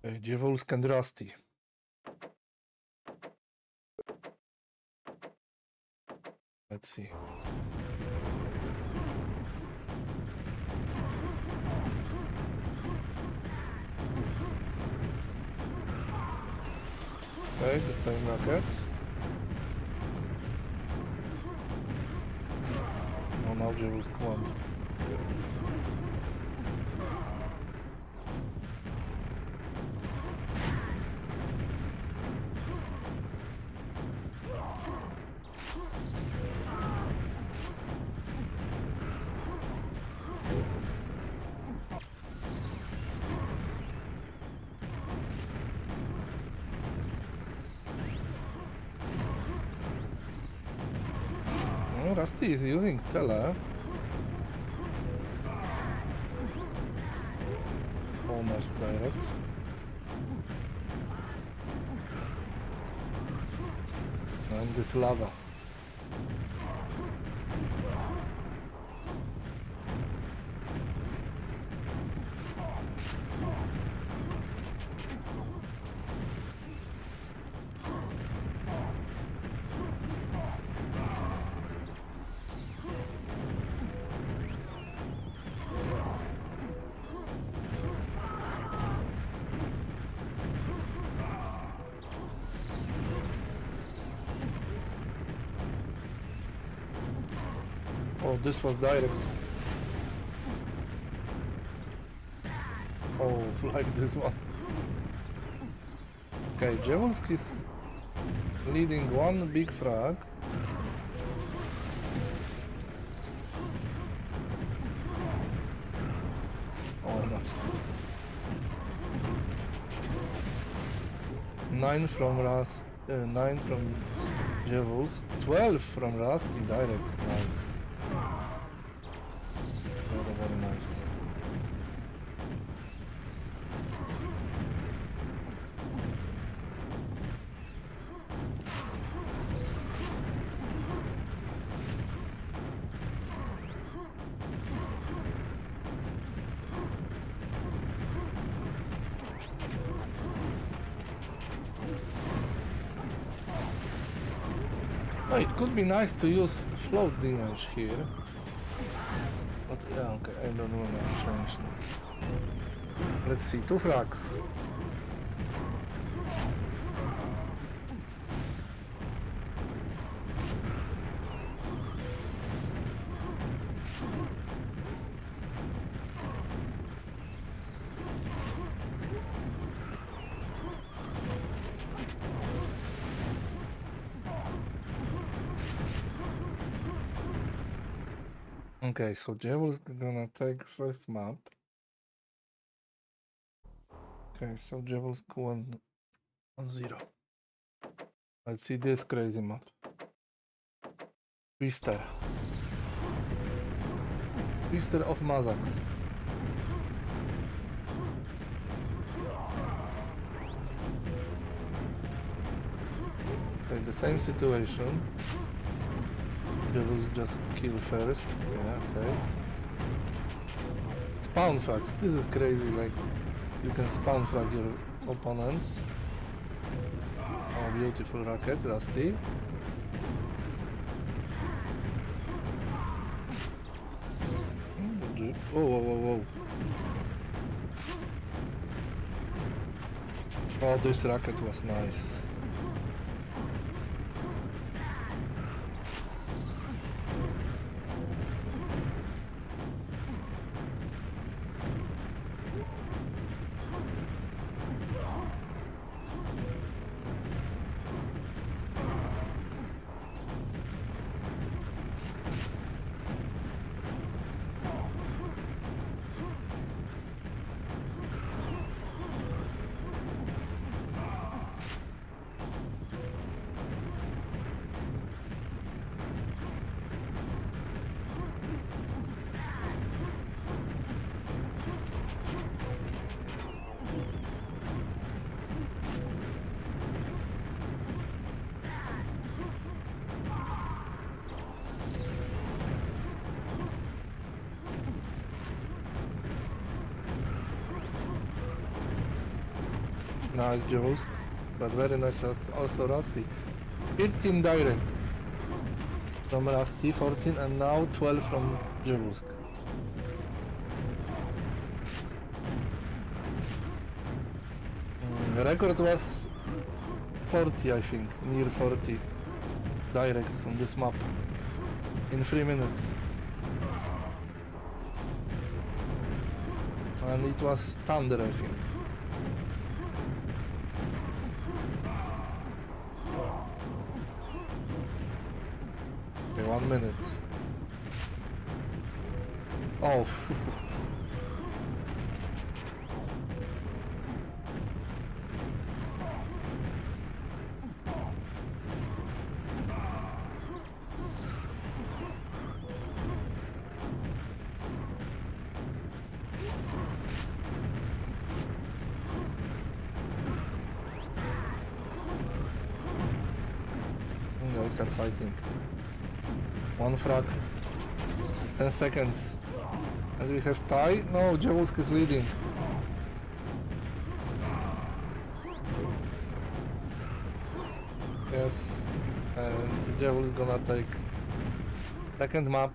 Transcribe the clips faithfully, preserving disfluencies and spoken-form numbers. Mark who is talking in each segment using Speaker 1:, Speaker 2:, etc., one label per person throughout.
Speaker 1: Okay, Devilsk and Rusty. Let's see. Okay, the same rocket. Oh, now Devilsk one. Rusty is using tele. Almost direct. And this lava. Oh, this was direct. Oh, like this one. Okay, Devilsk is leading one big frag. Oh, nice. Nine from Rust, uh, nine from Devilsk, twelve from Rusty direct. Nice. Very, very nice. Oh, it could be nice to use float damage here. But yeah, okay, I don't want to change now. Let's see, two frags. Okay, so Devilsk gonna take first map. Okay, so Devilsk one on zero. Let's see this crazy map. Twister. Twister of Mazaks. Okay, the same situation. Devilsk just kill first. Yeah, okay. Spawn frags. This is crazy, like you can spawn frag your opponent. Oh, beautiful rocket, Rusty. Whoa, whoa, whoa, whoa. Oh, this rocket was nice. Nice Jules, but very nice also Rusty. fifteen direct from Rusty, fourteen, and now twelve from Jules. Mm, the record was forty, I think, near forty directs on this map in three minutes. And it was Thunder, I think. Okay, one minute. Oh. Guys are fighting. One frag. Ten seconds. And we have tie? No, Jawusk is leading. Yes. And Jawusk gonna take second map.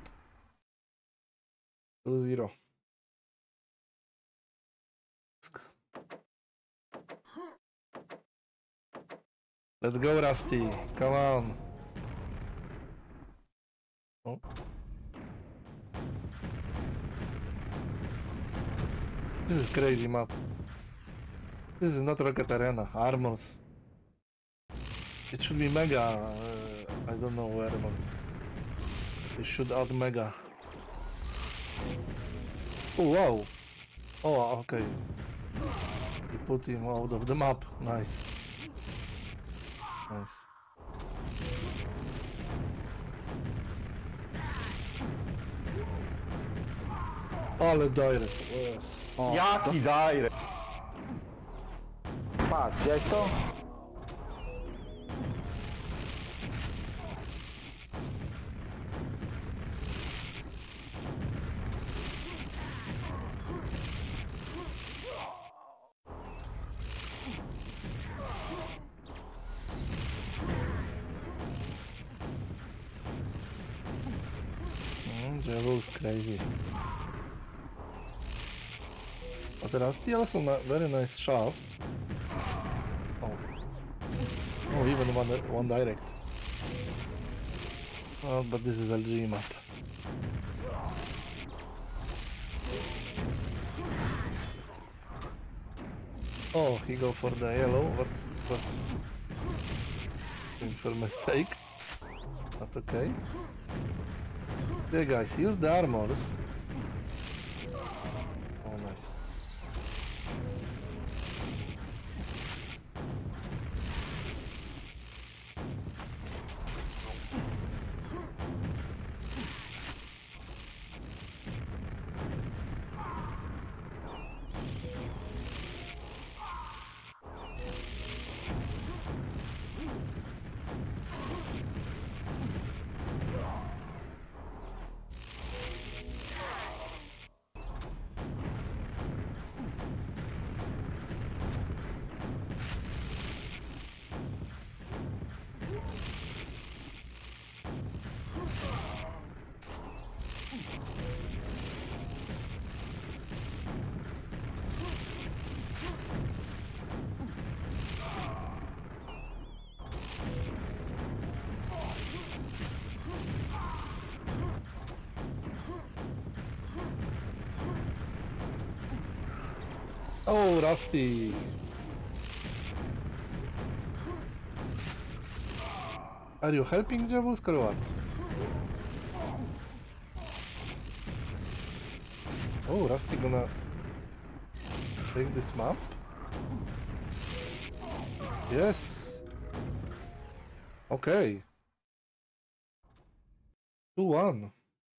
Speaker 1: two zero. Let's go, Rusty. Come on. Oh. This is crazy map. This is not Rocket Arena. Armors. It should be Mega. Uh, I don't know where, but it should add Mega. Oh wow. Oh, okay. You put him out of the map. Nice. Nice. Ale direct. Yes.
Speaker 2: O, jaki direct? Patrz, widziałeś to?
Speaker 1: Mm, Jawusk crazy. But Rusty also a very nice shot. Oh. Oh, even one, one direct. Oh, but this is L G map. Oh, he go for the yellow, but it was a mistake. But okay. Yeah, guys, use the armors. Oh, nice. Oh, Rusty! Are you helping Jawusk or what? Oh, Rusty gonna take this map? Yes! Okay. two one.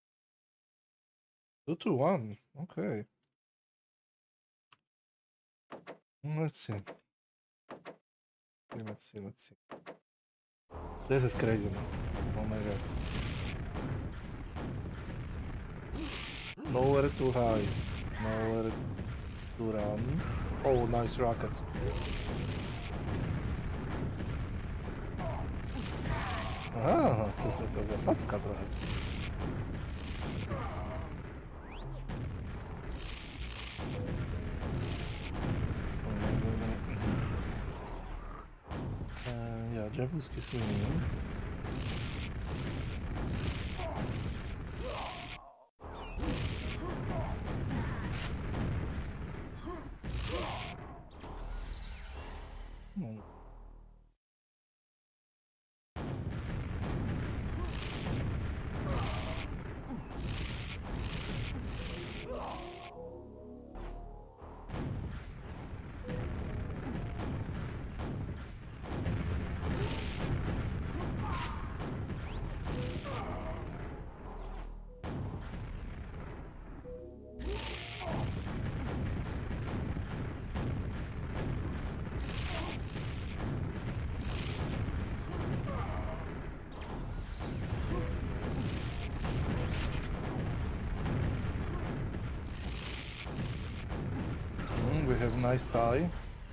Speaker 1: two to one. Okay. Let's see. Let's see, let's see. This is crazy, man. Oh my god. Nowhere to hide. Nowhere to run. Oh, nice rocket. Aha, to jest taka zasadzka trochę. Uh, yeah, diabelski swinging. Hmm. We have nice tie.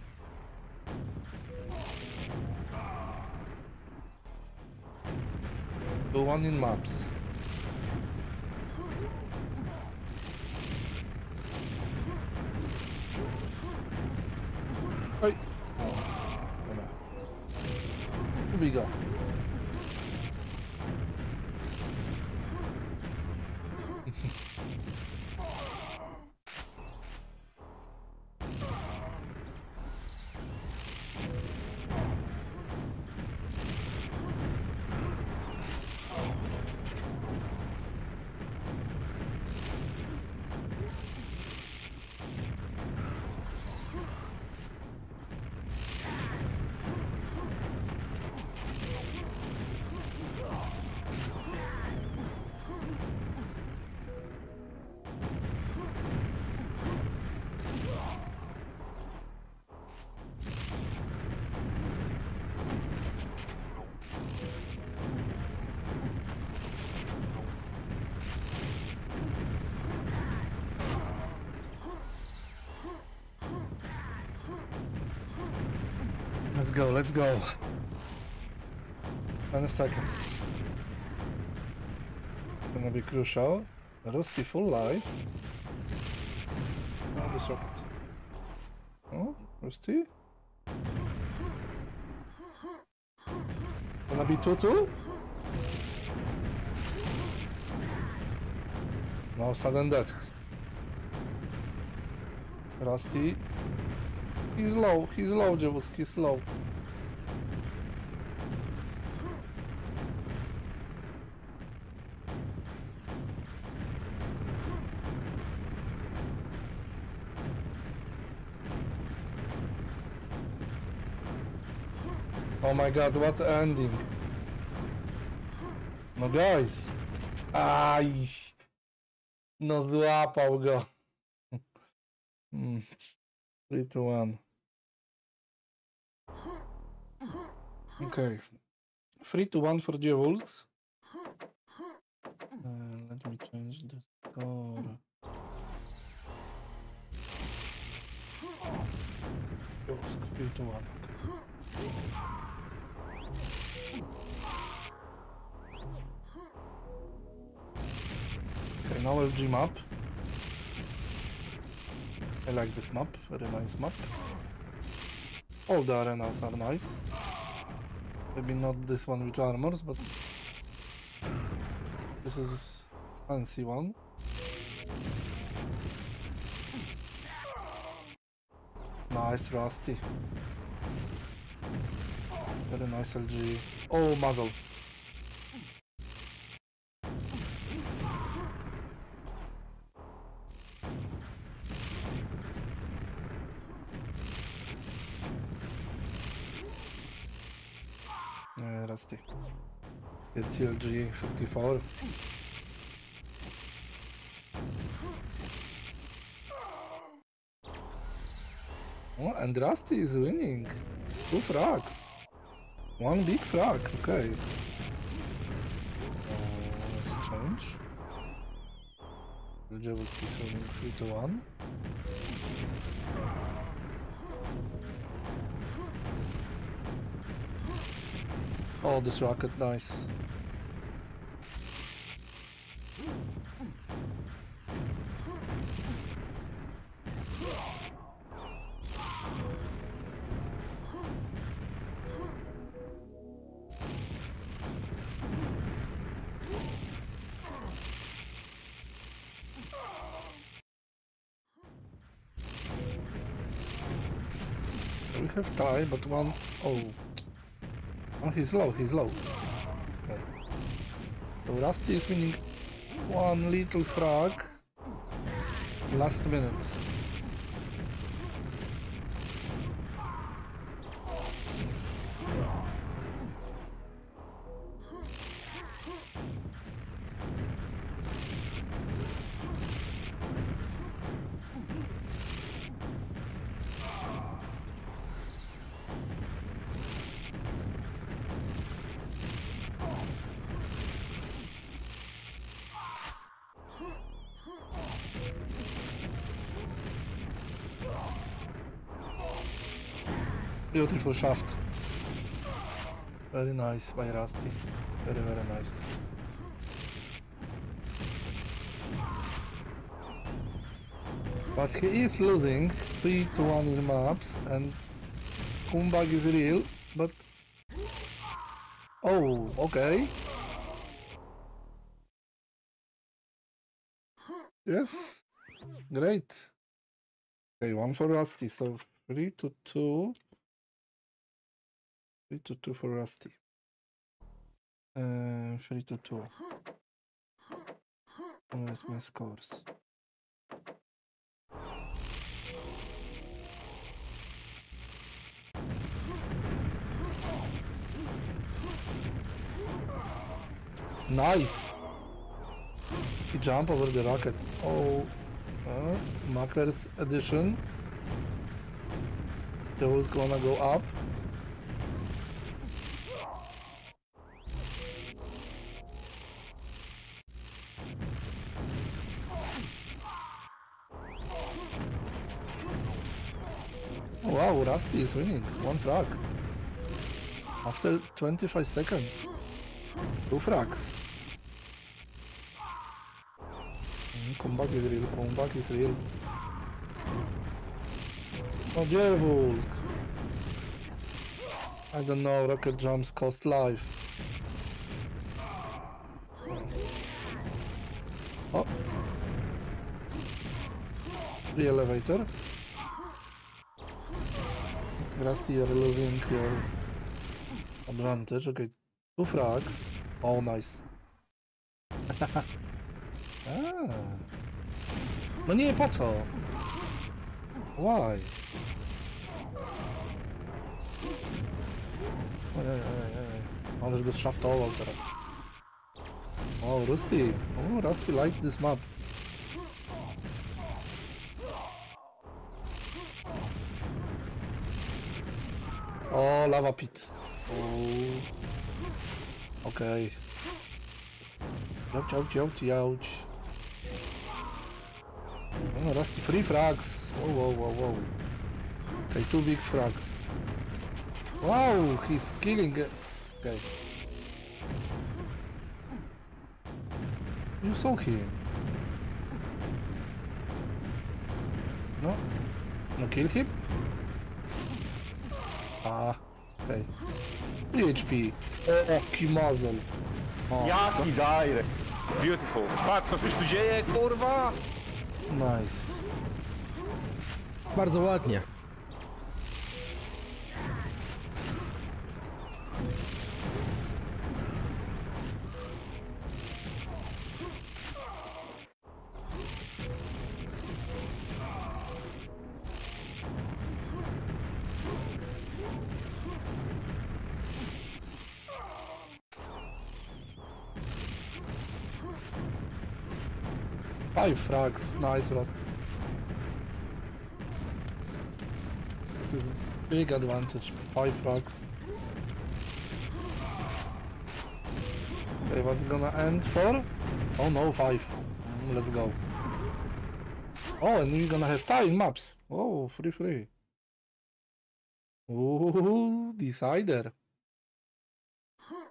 Speaker 1: The one in maps. Oj. O, dobra. Tu we go. Let's go, let's go. ten seconds. Gonna be crucial. Rusty full life. Oh, this rocket. Oh, Rusty. Gonna be two two? No, sudden death. Rusty. He's low, he's low, Jebus, he's low. Oh my god, what ending. No guys. Aj. No złapał go. Hmm. three to one. Okay. three to one for Jewels. Uh, let me change the score. Jewels, three to one. Okay, now L G map. I like this map, very nice map. All the arenas are nice. Maybe not this one with armors, but this is a fancy one. Nice Rusty. Very nice L G. Oh, muzzle. Uh, Rusty. T L G fifty-four. Oh, and Rusty is winning. Two frags. One big frag, okay. Uh, let's change. Jewels is winning three to one. Oh, this rocket, nice. We have time, but one... Oh. Oh, he's low, he's low. Okay. So Rusty is winning one little frag. Last minute. Beautiful shaft. Very nice by Rusty. Very, very nice. But he is losing three to one in maps and comeback is real, but... Oh, okay. Yes, great. Okay, one for Rusty, so three to two. Three to two for Rusty. Uh, three to two. Where's my scores? Nice! He jumped over the rocket. Oh, uh, Makler's addition. Joe's gonna go up. Oh, wow, Rusty is winning. One frag. After twenty-five seconds. Two frags. Mm, comeback is real, comeback is real. Oh, Jervulk. I don't know, rocket jumps cost life. Oh. The elevator. Rusty, you're losing your advantage. Okay, two frags. Oh, nice. Ah. No nie, po co? Why? Ojej, ojej, ojej. Ależ go szaftował teraz. Oh, Rusty. Oh, Rusty likes this map. Oh, lava pit. Oh. Okay. Ouch, ouch, ouch, ouch. Oh, Rusty, three frags. Whoa, whoa, whoa, whoa. Okay, two big frags. Wow, he's killing it. Okay. You saw him. No? No kill him? Ah, okay. three H P. O, muzzle.
Speaker 2: O, jaki direct.
Speaker 3: Beautiful. Patrz, co się tu dzieje, kurwa!
Speaker 1: Nice.
Speaker 4: Bardzo ładnie.
Speaker 1: Five frags, nice Rusty. This is big advantage, five frags. Okay, what's gonna end for? Oh no, five. Mm, let's go. Oh, and we're gonna have time maps. Oh, free free. Ooh, decider.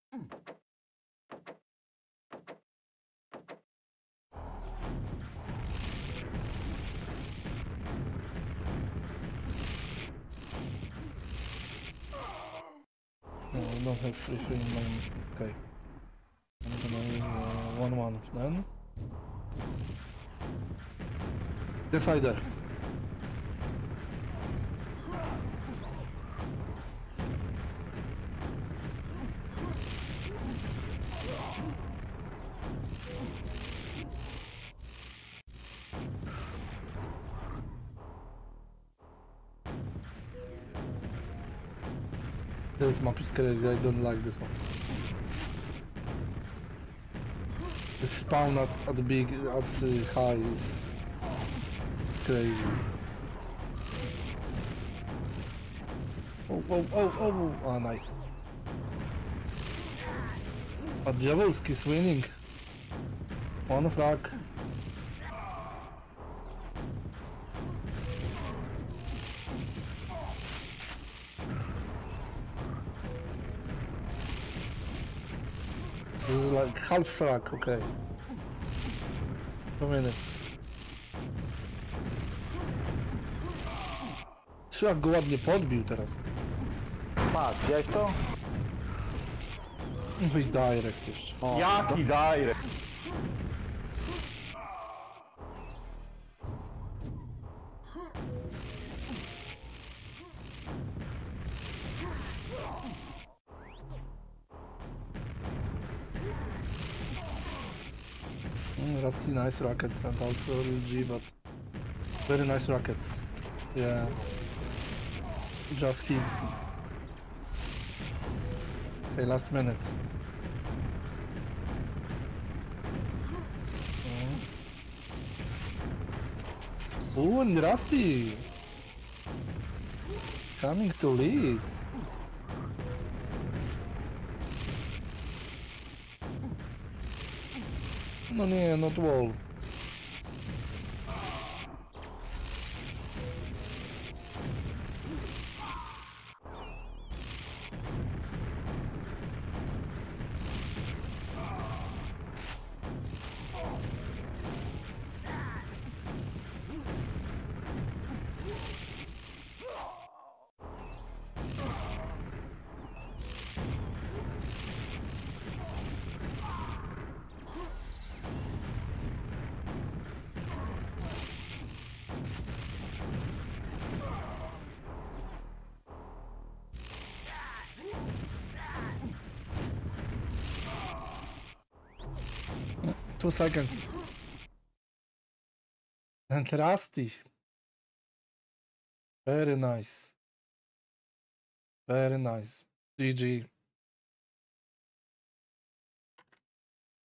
Speaker 1: No, I don't have free free in mind. Okay. I'm gonna use uh, one one then. Decider. This map is crazy, I don't like this one. The spawn at, at the big, at the high is crazy. Oh, oh, oh, oh, oh, nice. But Javelski is winning. One frag. This is like half frag, okay. Two minutes. Trzeba go ładnie podbił teraz.
Speaker 2: Patrz, widziałeś to?
Speaker 1: Wyjść direct jeszcze.
Speaker 2: O, jaki direct?
Speaker 1: Mm, Rusty nice rockets and also L G, but very nice rockets. Yeah. Just hits. Okay, last minute. Mm. Ooh, and Rusty coming to lead. No nie, not wall. Two seconds. And Rusty. Very nice. Very nice. G G.